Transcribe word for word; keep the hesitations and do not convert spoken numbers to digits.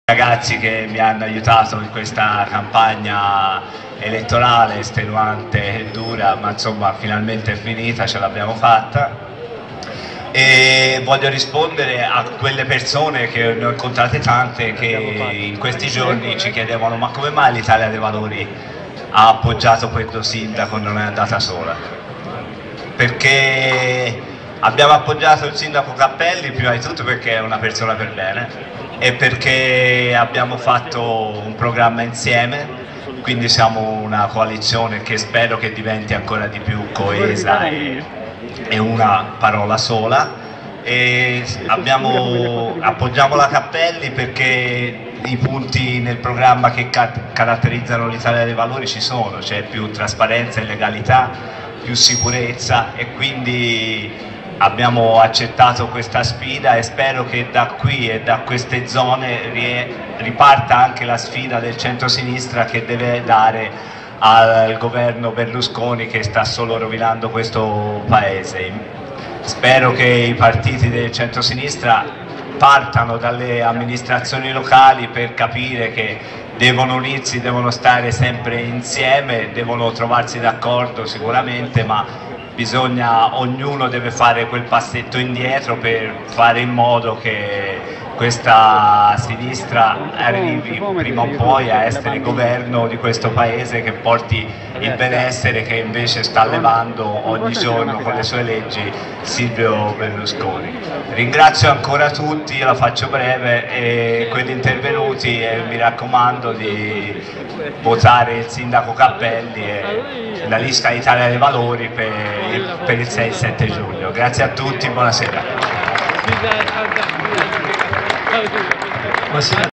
Ragazzi che mi hanno aiutato in questa campagna elettorale estenuante e dura, ma insomma finalmente è finita, ce l'abbiamo fatta. E voglio rispondere a quelle persone che ne ho incontrate tante che in questi giorni ci chiedevano: ma come mai l'Italia dei Valori ha appoggiato questo sindaco e non è andata sola? Perché abbiamo appoggiato il sindaco Cappelli prima di tutto perché è una persona per bene e perché abbiamo fatto un programma insieme, quindi siamo una coalizione che spero che diventi ancora di più coesa e, e una parola sola. E abbiamo, appoggiamo la Cappelli perché i punti nel programma che ca caratterizzano l'Italia dei Valori ci sono, c'è più trasparenza e legalità, più sicurezza, e quindi abbiamo accettato questa sfida e spero che da qui e da queste zone riparta anche la sfida del centro-sinistra che deve dare al governo Berlusconi, che sta solo rovinando questo paese. Spero che i partiti del centro-sinistra partano dalle amministrazioni locali per capire che devono unirsi, devono stare sempre insieme, devono trovarsi d'accordo sicuramente, ma bisogna, ognuno deve fare quel passetto indietro per fare in modo che questa sinistra arrivi prima o poi a essere governo di questo paese, che porti il benessere che invece sta levando ogni giorno con le sue leggi Silvio Berlusconi. Ringrazio ancora tutti, la faccio breve, e quelli intervenuti, e mi raccomando di votare il sindaco Cappelli e la lista Italia dei Valori per il, per il sei sette giugno. Grazie a tutti, buonasera.